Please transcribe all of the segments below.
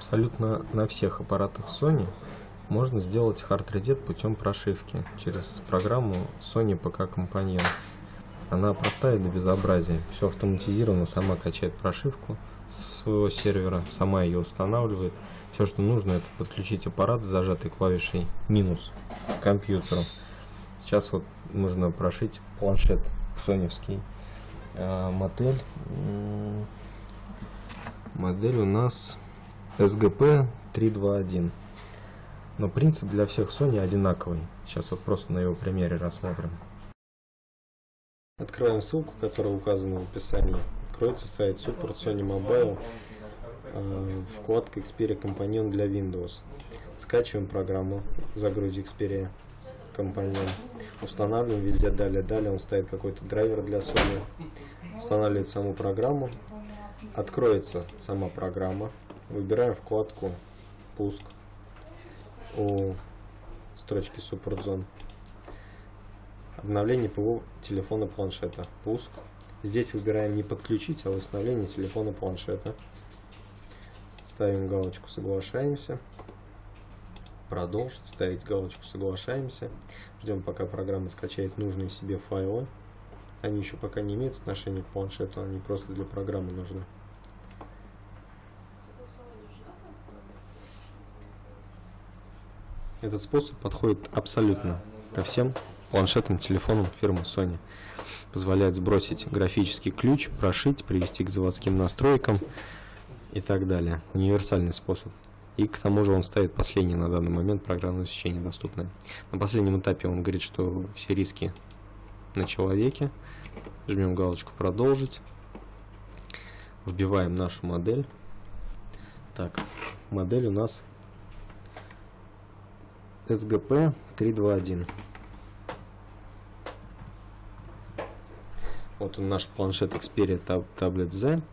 Абсолютно на всех аппаратах Sony можно сделать hard reset путем прошивки через программу Sony PK Companion. Она простая до безобразия, все автоматизировано, сама качает прошивку с своего сервера, сама ее устанавливает. Все, что нужно, это подключить аппарат с зажатой клавишей минус к компьютеру. Сейчас вот нужно прошить планшет соневский. Модель у нас SGP-321. Но принцип для всех Sony одинаковый. Сейчас вот просто на его примере рассмотрим. Открываем ссылку, которая указана в описании. Откроется сайт Support Sony Mobile, вкладка Xperia Companion для Windows. Скачиваем программу, загрузим Xperia Companion. Устанавливаем везде далее. Он ставит какой-то драйвер для Sony. Устанавливает саму программу. Откроется сама программа. Выбираем вкладку «Пуск» у строчки Support Zone. Обновление ПО телефона планшета. Пуск. Здесь выбираем не подключить, а восстановление телефона планшета. Ставим галочку «Соглашаемся». Продолжить. Ставить галочку «Соглашаемся». Ждем, пока программа скачает нужные себе файлы. Они еще пока не имеют отношения к планшету, они просто для программы нужны. Этот способ подходит абсолютно ко всем планшетам, телефонам фирмы Sony. Позволяет сбросить графический ключ, прошить, привести к заводским настройкам и так далее. Универсальный способ. И к тому же он ставит последнее на данный момент программное обеспечение доступное. На последнем этапе он говорит, что все риски на человеке. Жмем галочку «Продолжить». Вбиваем нашу модель. Так, модель у нас SGP-321. Вот он, наш планшет Xperia Tablet Z.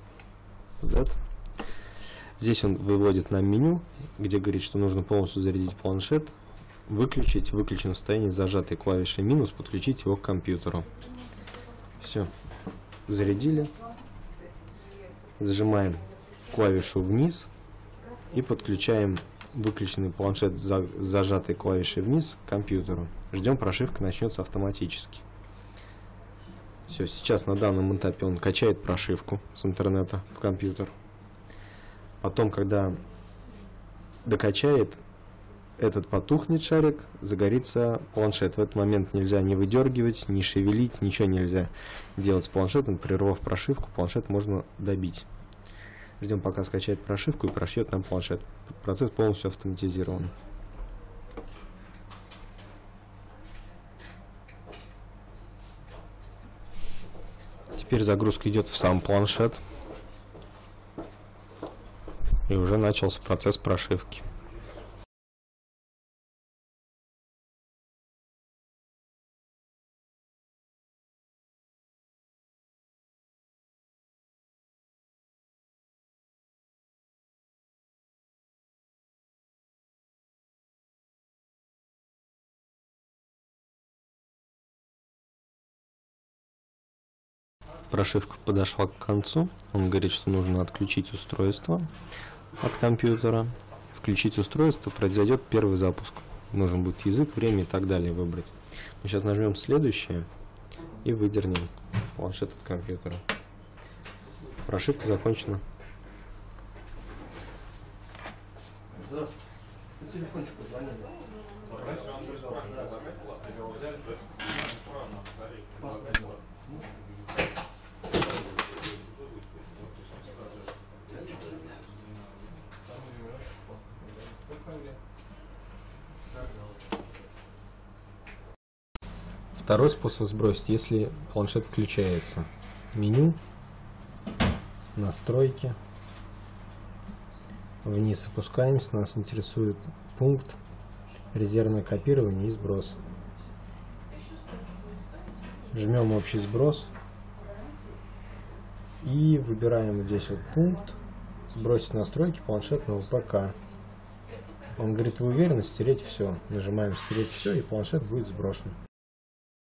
Здесь он выводит нам меню, где говорит, что нужно полностью зарядить планшет, выключить, в выключенном состоянии зажатой клавишей минус, подключить его к компьютеру. Все, зарядили. Зажимаем клавишу вниз и подключаем выключенный планшет с зажатой клавишей вниз к компьютеру. Ждем, прошивка начнется автоматически. Все, сейчас на данном этапе он качает прошивку с интернета в компьютер. Потом, когда докачает, этот потухнет шарик, загорится планшет. В этот момент нельзя ни выдергивать, ни шевелить, ничего нельзя делать с планшетом. Прервав прошивку, планшет можно добить. Ждем, пока скачает прошивку и прошьет нам планшет. Процесс полностью автоматизирован. Теперь загрузка идет в сам планшет. И уже начался процесс прошивки. Прошивка подошла к концу. Он говорит, что нужно отключить устройство от компьютера. Включить устройство, произойдет первый запуск. Нужен будет язык, время и так далее выбрать. Мы сейчас нажмем следующее и выдернем планшет от компьютера. Прошивка закончена. Здравствуйте. По телефончику позвонили. Второй способ сбросить, если планшет включается. Меню, настройки. Вниз опускаемся, нас интересует пункт резервное копирование и сброс. Жмем общий сброс и выбираем здесь вот пункт сбросить настройки планшетного ПК. Он говорит, вы уверены, стереть все. Нажимаем стереть все, и планшет будет сброшен.